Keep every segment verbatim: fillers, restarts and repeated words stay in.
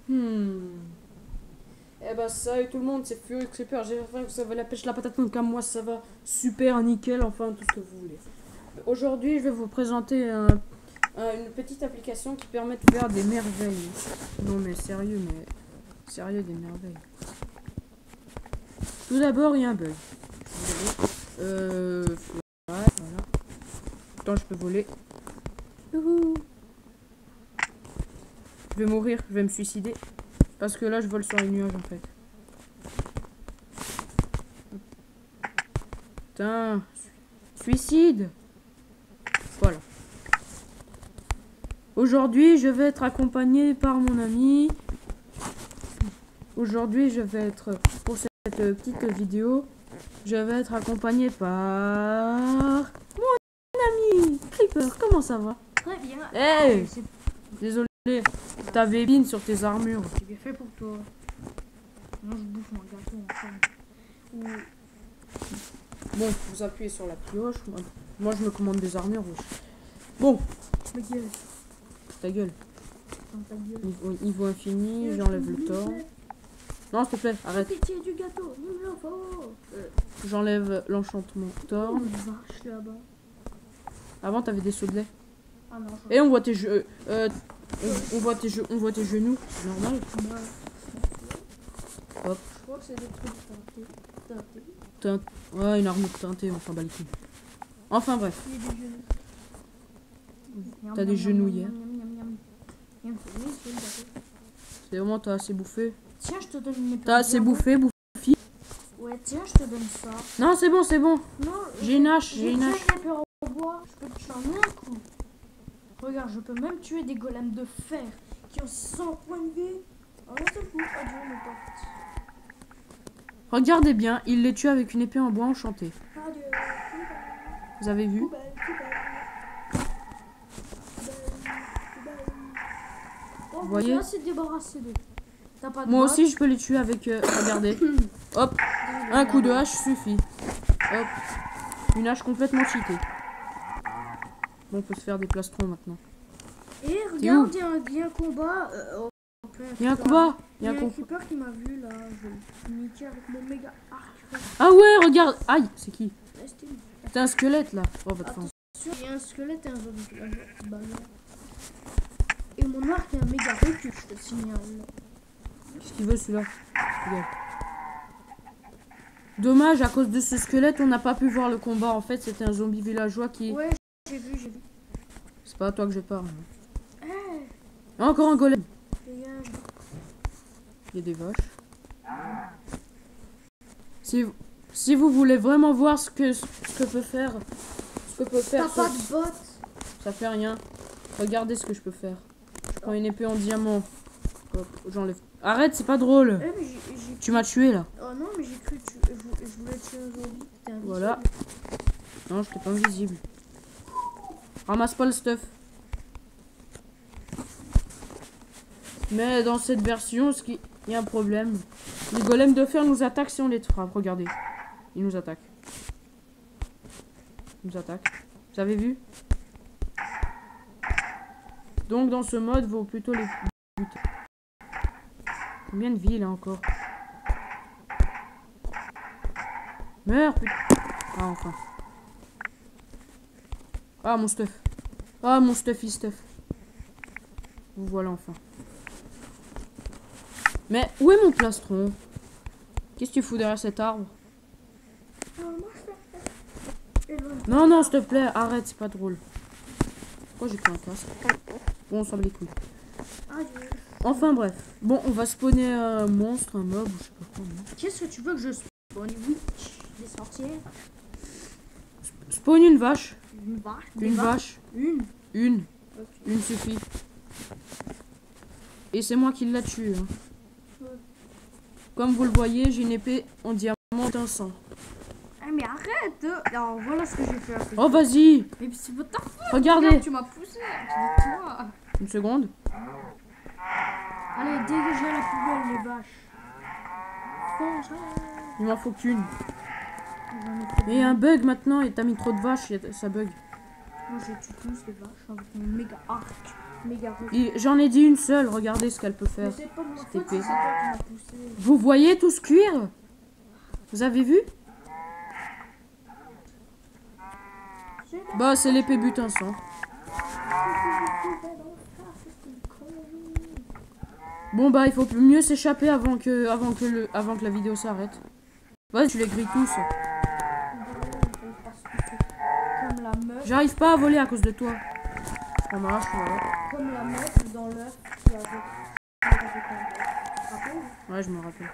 Hmm. Eh ben salut tout le monde, c'est Fury Creeper, j'espère que ça va la pêche la patate, donc à moi ça va super nickel, enfin tout ce que vous voulez. Aujourd'hui je vais vous présenter un, un, une petite application qui permet de faire des merveilles. Non mais sérieux, mais sérieux des merveilles. Tout d'abord il y a un bug. Euh... Voilà. Attends, je peux voler. Youhou. Je vais mourir, je vais me suicider. Parce que là, je vole sur les nuages, en fait. Putain. Suicide. Voilà. Aujourd'hui, je vais être accompagné par mon ami. Aujourd'hui, je vais être... Pour cette petite vidéo, je vais être accompagné par... Mon ami Creeper, comment ça va? Très bien. Hey, désolé, t'avais bine sur tes armures. C'est bien fait pour toi. Moi je bouffe mon gâteau ensemble. Ou... Bon, vous appuyez sur la pioche. Moi, moi je me commande des armures. Wesh. Bon. Ma gueule. Ta gueule. Dans ta gueule. Niveau, niveau infini, j'enlève le tort. Non, s'il te plaît, arrête. Pitié du gâteau, il me le faut. Euh, J'enlève l'enchantement tort. une vache là-bas. Avant, t'avais des sauts de lait. Ah non, Et on voit tes jeux. Euh, on, on voit tes jeux, on voit tes genoux. C'est normal. moi. Hop. Je crois que c'est des trucs teintés. Teintés. Teint... Ouais, une armure teintée, enfin bah les couilles. Enfin bref. Il y a des genoux. T'as des genouillères. C'est C'est vraiment, t'as assez bouffé. Tiens, je te donne une épée. T'as assez bouffé, bouffé. Ouais, tiens, je te donne ça. Non, c'est bon, c'est bon. Non, J'ai une hache, j'ai une hache. J'ai une épée en bois. Je peux te tuer en un coup. Regarde, je peux même tuer des golems de fer qui ont cent points de vie. En un seul coup. Adieu, mes potes. Regardez bien, il les tue avec une épée en bois enchantée. Adieu. Vous avez vu? Poubelle, poubelle. Oh, Vous voyez? Là, c'est débarrassé d'eux. T'as pas de Moi botte. aussi, je peux les tuer avec... Euh, regardez. Hop, un coup de hache suffit. Hop, une hache complètement cheatée. Bon, on peut se faire des plastrons maintenant. Et T'es où? regarde, il y, a un- il y a un combat. Euh, oh, Il y a un combat. Il y a un combat. creeper qui m'a vu là. Je vais niquer avec mon méga arc. Ah ouais, regarde. Aïe, c'est qui? Restez. T'as un squelette là. Oh, va te faire. Attention, il y a un squelette et un zombie. Bah, non. Et mon arc est un méga recul, je te signale. Qu'est-ce qu'il veut celui-là? Regarde. Dommage, à cause de ce squelette, on n'a pas pu voir le combat. En fait, c'était un zombie villageois qui... Ouais, j'ai vu, j'ai vu. C'est pas à toi que je parle. Hey, Encore un golem. dégage. Il y a des vaches. Si, si vous voulez vraiment voir ce que, ce que peut faire... Ce que peut faire... T'as pas ce- de botte. Ça fait rien. Regardez ce que je peux faire. Je prends une épée en diamant. Hop, j'enlève. Arrête, c'est pas drôle. Eh, mais j'ai... j'ai- Tu m'as tué là. Oh non, mais j'ai cru que tu... je, vou- je voulais tuer un zombie. T'es invisible. Voilà. Non, je t'ai pas invisible. Ramasse pas le stuff. Mais dans cette version, ce qui... il y a un problème. Les golems de fer nous attaquent si on les frappe. Regardez. Ils nous attaquent. Ils nous attaquent. Vous avez vu? Donc dans ce mode, vaut plutôt les buter. Combien de vie là encore? Meurs, putain. Ah, enfin. Ah, mon stuff. Ah, mon stuffy stuff. Vous voilà enfin. Mais où est mon plastron? Qu'est-ce que tu fous derrière cet arbre? Ah, moi, je fais- Et voilà. Non, non, s'il te plaît, arrête, c'est pas drôle. Pourquoi j'ai pris un casque? Bon, on s'en bat les couilles. Adieu. Enfin, bref. Bon, on va spawner un monstre, un mob, ou je sais pas quoi. non. Qu'est-ce que tu veux que je spawn? Witch, des sorcières, Spawn une vache. une vache, des Une vaches. vache. Une. Une. Ok. Une suffit. Et c'est moi qui l'a tué. Hein. Ouais. Comme vous le voyez, j'ai une épée en diamant d'un sang. Ah, mais arrête! euh. Alors voilà ce que j'ai fait après. Oh, vas-y. Mais c'est pas ta faute! Regardez. Regarde, tu m'as poussé! C'est de toi! Une seconde. Allez, dégagez la poubelle, les vaches! Fonce! Il m'en faut qu'une. J'en ai fait Et un bug maintenant, et t'as mis trop de vaches, et ça bug. Moi, je tue tous les vaches avec mon méga arc. méga refus. Il- J'en ai dit une seule, regardez ce qu'elle peut Mais faire. c'est pas de ma Cette faute, épée. c'est toi qui m'as poussé. Vous voyez tout ce cuir? Vous avez vu? J'ai la- Bah, c'est l'épée butin sang. Bon bah, il faut mieux s'échapper avant que, avant que le, avant que la vidéo s'arrête. Vas-y, tu les grilles tous. Comme la meuf, J'arrive pas à voler à cause de toi. Ça marche, voilà. comme la meuf dans l'œuf qui avait. qui avait fait un œuf. Tu te rappelles? Ouais, je me rappelle.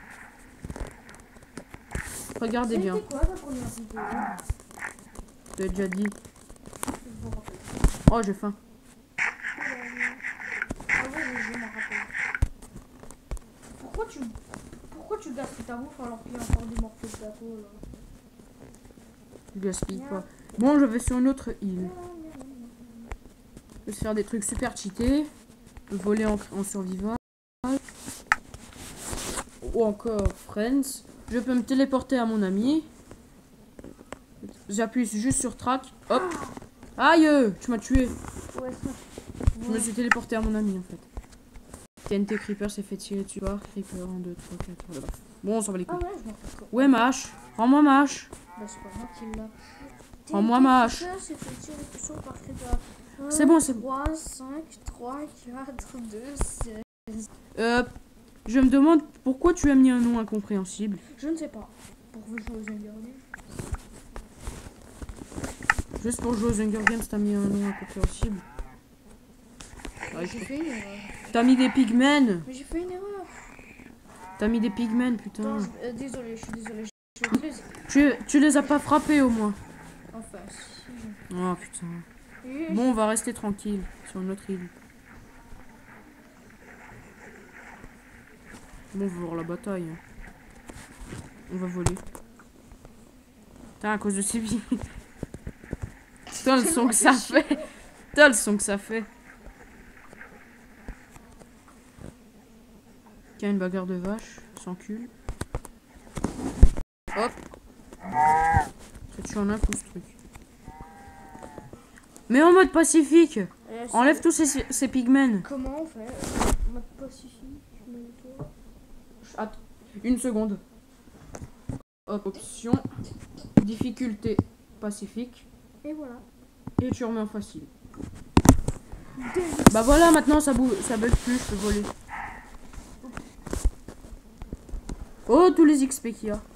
Regardez bien. C'était quoi ta première vidéo? Je l'ai déjà dit. Je me rappelle. Oh, j'ai faim. Ah ouais, mais je me rappelle. Pourquoi tu. Pourquoi tu gaspilles ta bouffe alors qu'il y a encore des morceaux de gâteau là? Je gaspille pas. Bon, je vais sur une autre île. Je vais faire des trucs super cheatés. Voler en, en survival. Ou encore Friends. Je peux me téléporter à mon ami. J'appuie juste sur track. Hop. Aïe, tu m'as tué. Ouais, ça. Je me suis téléporté à mon ami en fait. T N T Creeper s'est fait tirer dessus par Creeper. un, deux, trois, quatre. Voilà. Bon, on s'en va les Ah couilles. ouais, je me rappelle. Ouais, ma hache. Rends-moi ma hache. Bah, c'est pas moi qui l'a. Rends-moi ma hache. C'est fait tirer dessus par Creeper. C'est bon, c'est bon. trois, cinq, trois, quatre, deux, seize. Euh, je me demande pourquoi tu as mis un nom incompréhensible. Je ne sais pas. Pour vous jouer aux Hunger Games. Juste pour jouer aux Hunger Games, t'as mis un nom incompréhensible. Ah, J'ai fait une erreur. T'as mis des pigmen. Mais j'ai fait une erreur. T'as mis des pigmen, Attends, putain. je- euh, désolé, je suis désolé. Je vais te les... Tu, tu les as pas frappés au moins. Enfin, si. Oh putain. Et Bon, on va rester tranquille sur une autre île. Bon, on va voir la bataille. On va voler. Putain, à cause de ces billes. Putain, le son que ça fait. Putain, le son que ça fait. Tiens, une bagarre de vache, sans cul. Hop. Ça tue en un coup ce truc. Mais en mode pacifique. Euh, Enlève tous ces, ces pigmen. Comment on fait Mode pacifique, mais toi. Attends, une seconde. Hop, option. Difficulté pacifique. Et voilà. Et tu remets en facile. Bah voilà, maintenant ça bouge, ça bug plus, je peux voler. Oh, tous les X P qu'il y a.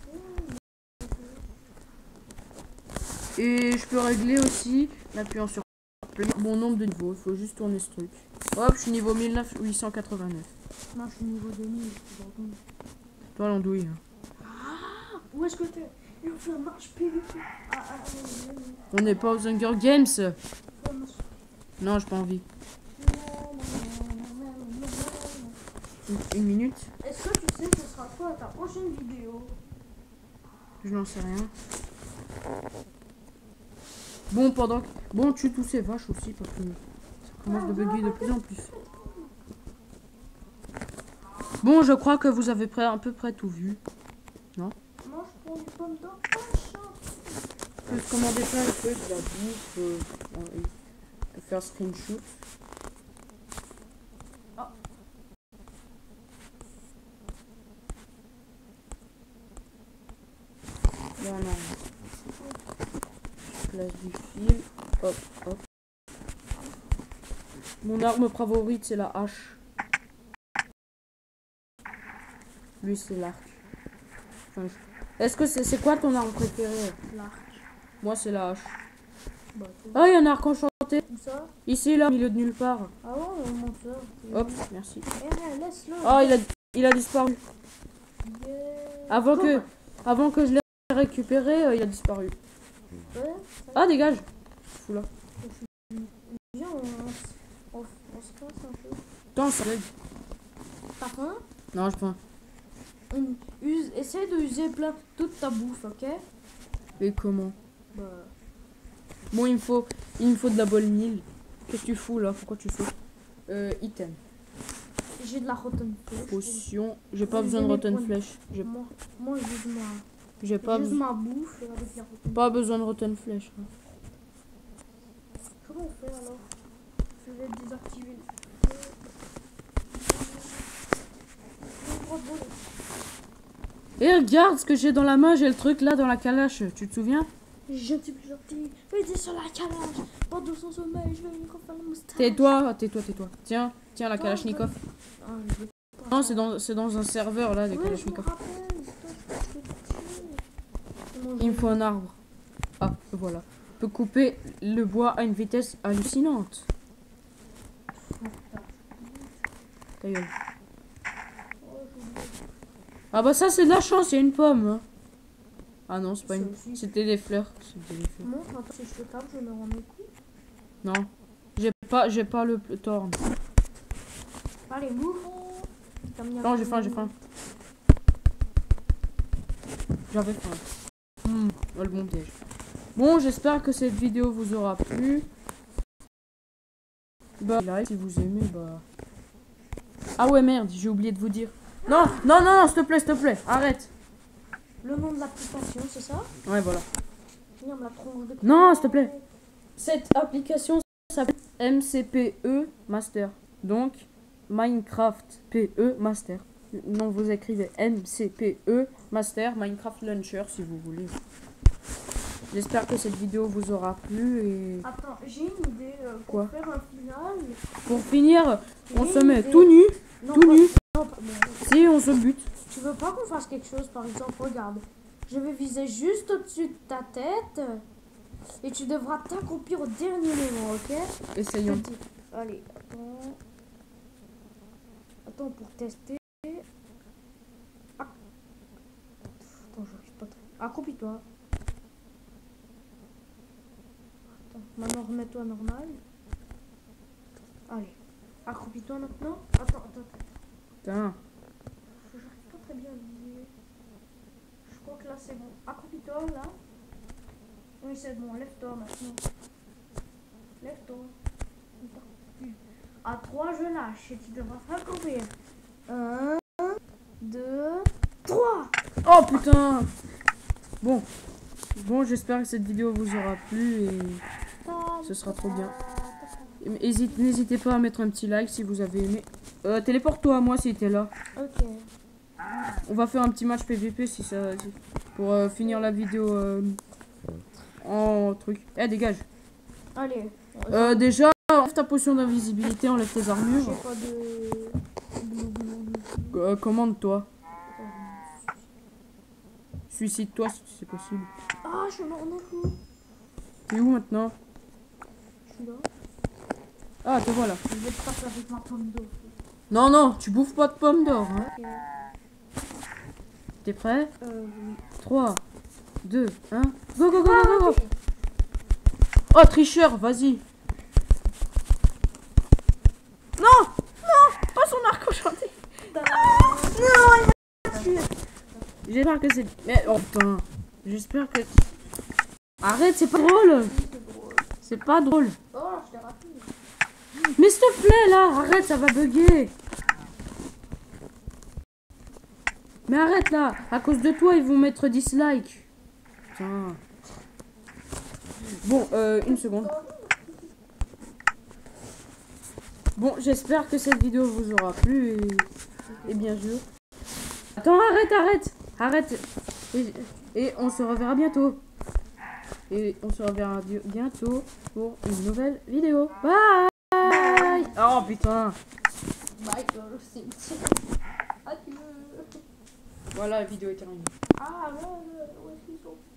Et je peux régler aussi, en appuyant sur mon nombre de niveaux. Il faut juste tourner ce truc. Hop, je suis niveau mille huit cent quatre-vingt-neuf. Non, je suis niveau deux mille. Toi, l'andouille. Où est-ce que t'es? Et on fait un marche P V P. Ah, ah, ah, ah, On n'est pas aux Hunger Games. ah, ah, Non, j'ai pas envie. Une, une minute. Est-ce que tu sais ce sera quoi ta prochaine vidéo? Je n'en sais rien. Bon, pendant que... Bon, tue tous ces vaches aussi parce que ça commence de bugger de plus en plus. Bon, je crois que vous avez près, à peu près tout vu. Non? Moi, je prends des pommes d'or. Je peux commander plein de trucs, de la bouffe, euh, euh, euh, faire screenshot. Ah. Bon, non. Je place du fil. Hop, hop. Mon arme favorite, c'est la hache. Lui, c'est l'arc. Enfin, je- Est-ce que c'est c'est quoi ton arme préférée? L'arc. Moi, c'est la hache. Bah, Ah, il y a un arc enchanté. comme ça. Ici, là, au milieu de nulle part. Ah ouais, on monte ça. Hop, merci. Eh, laisse-le. Oh, il a, il a disparu. Yeah. Avant que, Comment? avant que je l'ai récupéré, euh, il a disparu. Ouais, Ah, dégage. Fou là. viens, on, on, on, on se casse un peu. Attends, ça bug. Par contre, Non, je prends. on use, essaie de user plein toute ta bouffe, ok? Et comment? Bah, Bon, il me faut, il me faut de la bonne mille. Qu'est-ce que tu fous là? Pourquoi tu sautes? Euh, item. j'ai de la rotten flèche. Potion. J'ai pas Vous besoin de aimez rotten prendre- flesh. J'ai Moi, moi j'use ma, j'ai pas, j'use beso- ma bouffe avec la rotten. pas besoin de rotten flesh. hein. Comment on fait alors? Je vais désactiver le feu. Une grosse boule. Et regarde ce que j'ai dans la main, j'ai le truc là dans la calache, tu te souviens? Je ne suis plus gentil. Mais sur la calage. Pendant son sommeil, je vais me refaire la moustache. Tais-toi, tais-toi, tais-toi. Tiens, tiens la Non, Kalachnikov. je- Ah, je veux pas Non, ça. c'est dans, c'est dans un serveur là de Ouais, je me Kalachnikov. rappelle. Putain, je peux te tuer. Comment je Il me vais- faut un arbre. Ah, voilà. On peut couper le bois à une vitesse hallucinante. Ta gueule. Oh, j'ai oublié. Ah bah ça c'est de la chance, il y a une pomme. hein. Ah non, c'est pas Ça une... aussi. C'était des fleurs. C'était des fleurs. Montre un peu si je te tape, je me rends mes coups. Non. J'ai pas, j'ai pas le le torn. Allez, move. Non, j'ai faim, j'ai faim. J'avais faim. Hmm, oh, le bon piège. Bon, j'espère que cette vidéo vous aura plu. Bah, like si vous aimez, bah... Ah ouais, merde, j'ai oublié de vous dire. Non, non, non, non, s'il te plaît, s'il te plaît, arrête. Le nom de l'application, c'est ça? Ouais, voilà. Finir la tronche de Non, s'il te plaît. Cette application s'appelle M C P E Master. Donc, Minecraft P E Master. Non, vous écrivez M C P E Master, Minecraft Launcher si vous voulez. J'espère que cette vidéo vous aura plu et... Attends, j'ai une idée euh, pour Quoi? faire un final. Pour finir, on J'ai se une met idée. tout nu, Non, tout pas- nu, non, pas- non. si on se bute. Tu veux pas qu'on fasse quelque chose, par exemple, regarde. Je vais viser juste au-dessus de ta tête. Et tu devras t'accroupir au dernier moment, ok? Essayons. Petit. Allez, attends. Attends, pour tester. Ah. Attends, j'arrive pas très. Accroupis-toi. Attends, maintenant remets-toi normal. Allez, accroupis-toi maintenant. Attends, attends, attends. Putain. J'arrive pas très bien à viser. Je crois que là c'est bon. Accroupis-toi là. Oui, c'est bon. Lève-toi maintenant. Lève-toi. À trois, je lâche et tu devras faire courir. Un, deux, trois. Oh putain. Bon. Bon, j'espère que cette vidéo vous aura plu et ce sera trop bien. Hésite- N'hésitez pas à mettre un petit like si vous avez aimé. Euh, téléporte-toi à moi si t'es là. Ok. On va faire un petit match P V P si ça... si- pour euh, finir la vidéo euh, en truc. Eh, dégage. Allez. Euh, déjà, enlève ta potion d'invisibilité, enlève tes armures. J'ai pas de. Euh, commande-toi. Suicide-toi si c'est possible. Ah, je suis mort d'un coup. T'es où maintenant? Je suis là. Ah, te voilà. Je vais te passer avec ma pomme d'eau. Non, non, tu bouffes pas de pommes d'or. Hein. Ok. T'es prêt? Euh, oui. trois, deux, un. Go, go, go, go, go, go. Oh, tricheur, vas-y. Non, non, pas son arc enchanté. Non, il m'a tué. J'espère que c'est... Mais, oh putain. J'espère que... Arrête, c'est pas drôle. C'est pas drôle. Oh, je t'ai raté. Mais s'il te plaît, là, arrête, ça va bugger. Mais arrête, là. À cause de toi, ils vont mettre dislike. Putain. Bon, euh, une seconde. Bon, j'espère que cette vidéo vous aura plu et, et bien sûr. Attends, arrête, arrête, arrête. Et, et on se reverra bientôt. Et on se reverra bi- bientôt pour une nouvelle vidéo. Bye. Oh putain. Bye, dans le cimetière. Adieu. Voilà, la vidéo est terminée. Ah, là, là, où est-ce qu'ils sont?